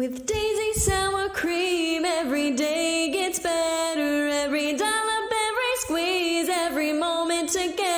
With Daisy sour cream, every day gets better. Every dollop, every squeeze, every moment together.